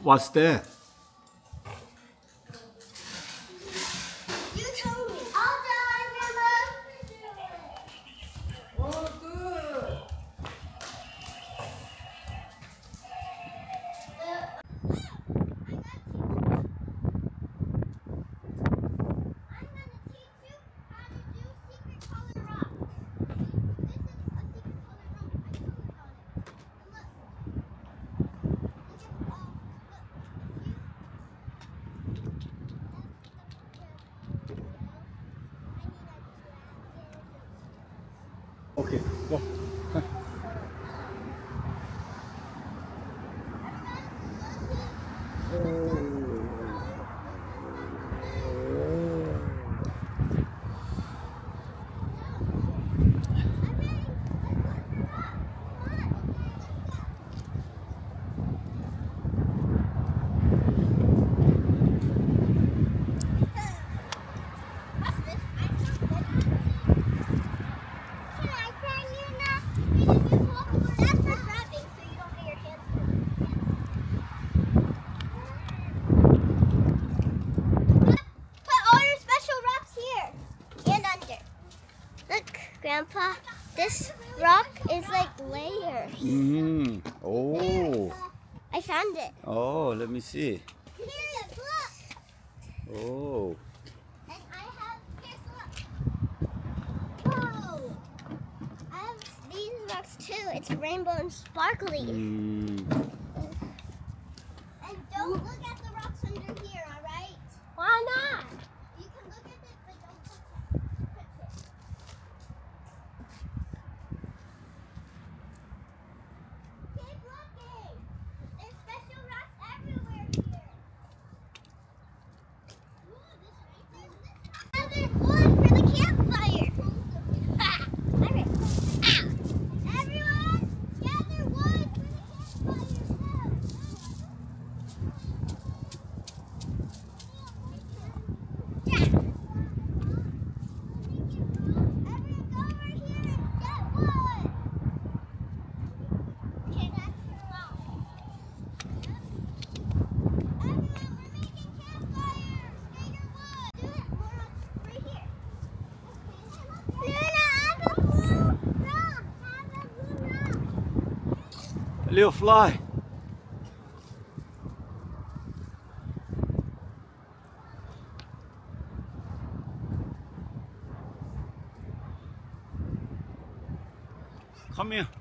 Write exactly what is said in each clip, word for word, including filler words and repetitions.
What's that? You told me. All done, Grandma. Oh, good. Okay, go. Grandpa, this rock is like layers. Mm. Oh. I found it. Oh, let me see. Here it is, look. Oh. And I have, here's look. Whoa. I have these rocks too. It's rainbow and sparkly. Mm. And don't look at the rocks under here, alright? Why not? You can look at it, but don't touch it. Touch it. Keep looking. There's special rocks everywhere here. Ooh, this right there. Gather wood for the campfire. Ha! Alright. Ow! Everyone, gather wood for the campfire. Yeah. Everyone go over here and get wood. Okay, that's your rock. Everyone, we're making campfires. Get your wood. Do it. More rocks right here. Luna, I have a blue rock. I have a blue rock. Leo, fly. Come here.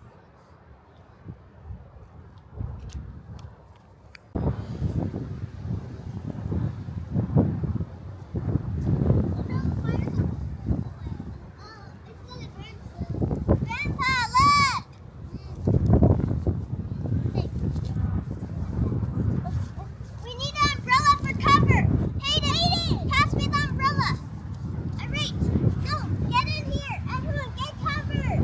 Grandpa, look! We need an umbrella for cover. Hayden, pass me the umbrella. All right, go, get in here. Everyone, get cover.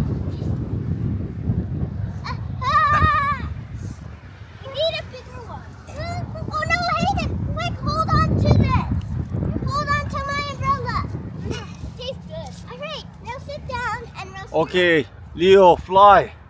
Ah! We need a bigger one. Oh no, Hayden, quick, hold on to this. Hold on to my umbrella. Tastes good. All right, now sit down and roast. Okay, Leo, fly.